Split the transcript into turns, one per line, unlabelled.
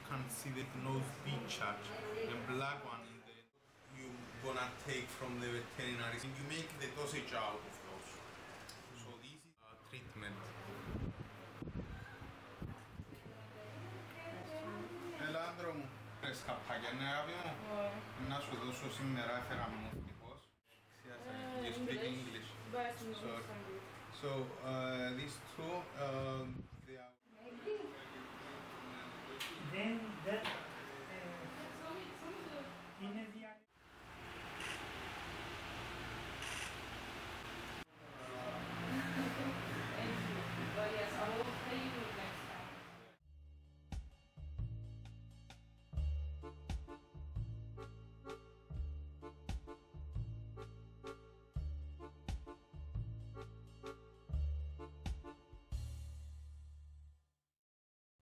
can see the nose discharge, the black one you gonna take from the veterinary. You make the dosage out of those. So this is treatment. Έλα άντρο μου, πες καπάκια είναι αγάπη μου. Να σου δώσω σήμερα, έφερα μου ευτυχώς. You speak English. So these two, they are...
Then that